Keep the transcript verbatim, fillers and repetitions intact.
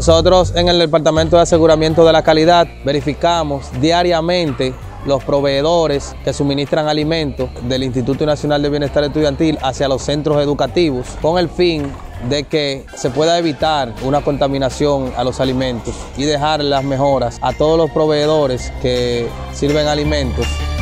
Nosotros en el Departamento de Aseguramiento de la Calidad verificamos diariamente los proveedores que suministran alimentos del Instituto Nacional de Bienestar Estudiantil hacia los centros educativos con el fin de que se pueda evitar una contaminación a los alimentos y dejar las mejoras a todos los proveedores que sirven alimentos.